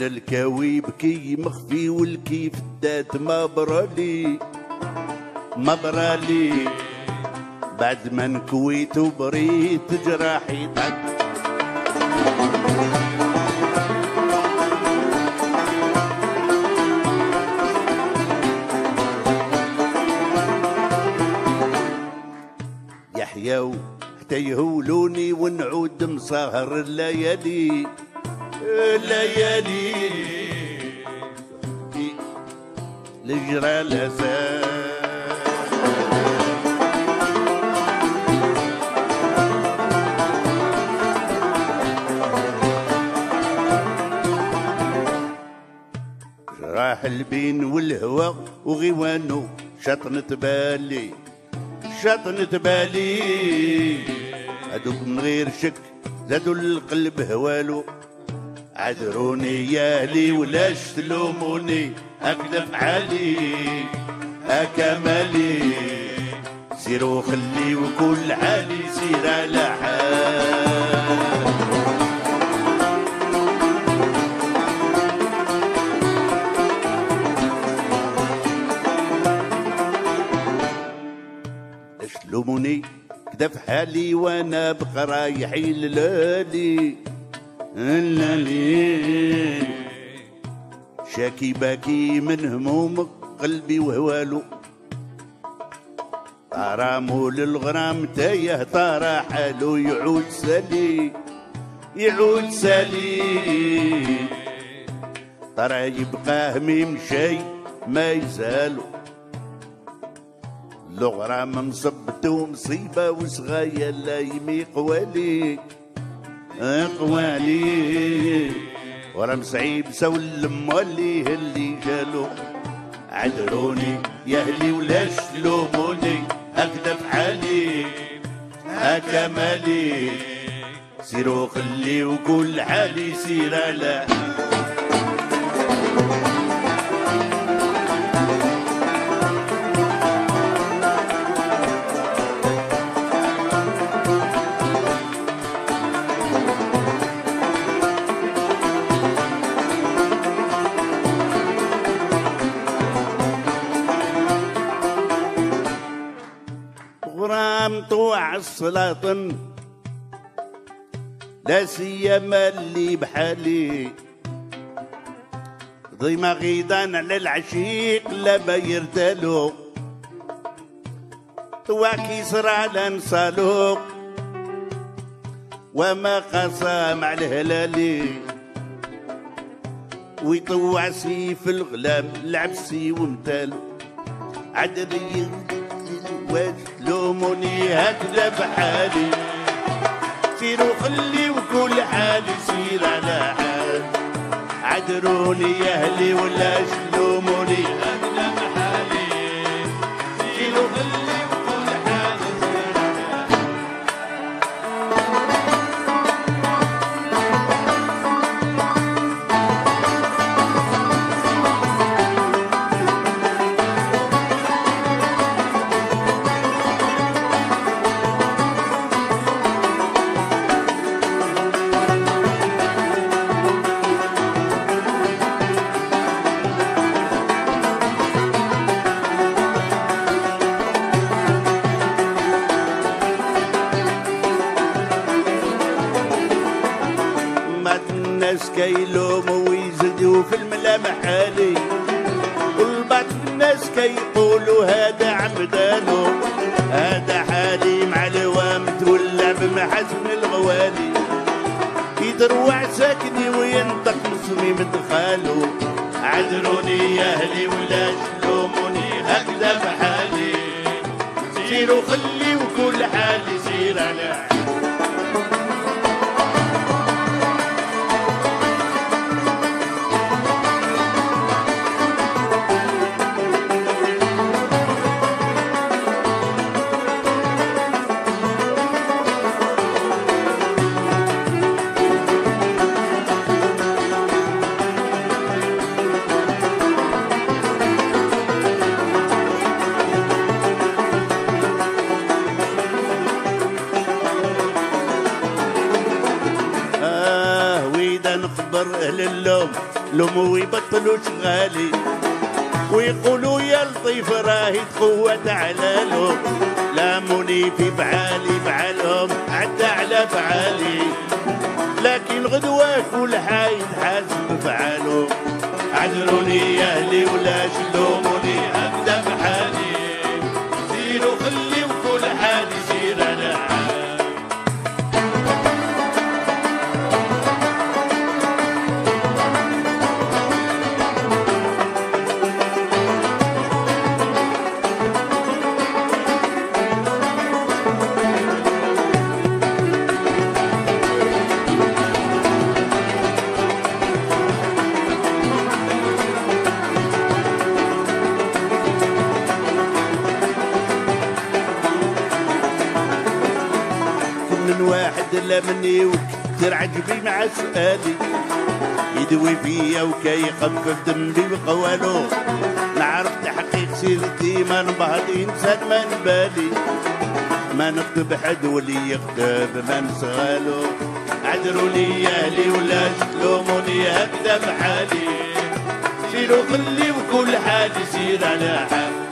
الكاوي بكي مخفي والكيف الدات ما برالي بعد ما نكويت وبريت جراحي طق. يحياو حتى يهولوني ونعود مسهر الليالي لجرى الأسى. راح البين والهوى وغيوانو شطنت بالي هادوك من غير شك زادوا القلب هوالو. عذروني يا اهلي ولاش تلوموني هكذا فعالي هكمالي. سيروا خلي وكل حالي سير على حال. تلوموني كدا في حالي وانا بقى رايحي للالي شاكي باكي من همومك قلبي وهوالو. غرامو للغرام تايه طارا حالو يعود سالي طرا يبقى هميم شي ما يزالو. الغرام مصبتو مصيبة وصغايا لا يمي قوالي ورم صعيب سول مولي اللي جالو. عذروني يا اهلي ولاش تلوموني هكذا بحالي هكمالي. سيروا خلي وكل حالي سير على غرام طوع السلاطن لا سيما اللي بحالي. ضيما غيضان على العشيق لا ما يرتالو. طوع كيسر على نصالو وما قسام على الهلالي. ويطوع سيف الغلام العبسي ومتالو. عددي وتلوموني هكذا بحالي. سيروا خلي وكل حالي سير على حال. عذروني يا اهلي ولاش تلوموني هكذا بحالي. سيروا خلي وكل حالي سير على حال. الناس كيلوموا ويزيدوا في الملامح حالي. والبعض الناس كيقولوا هذا عمدانو هذا حالي مع الوام تولع بمحاسن الغوالي. يدروع ساكني وينطق مصمي مدخالو. عذروني يا اهلي ولا تلوموني هكذا بحالي. سيروا خلي وكل حالي سير على حالي. اهل اللوم لوموا يبطلوا شغالي ويقولوا يا لطيف راهي تقوت على لوم لاموني في بعالي بعالهم عدى على بعالي لكن غدوة كل حايد حاسب بفعاله عذروني يا اهلي ولا تلوموني ابدا بحالي سيروا خلي وكل حال يسير على حال من واحد لمني وكثر عجبي مع سؤالي يدوي فيا وكي يخفف ذنبي وقوالو نعرف تحقيق سيرتي ما نبهض انسان ما نبالي ما نكتب حد ولي يكتب ما نسغالو عذروني يا اهلي ولا تلوموني هكذا بحالي شيلوا خلي وكل حال يسير على حال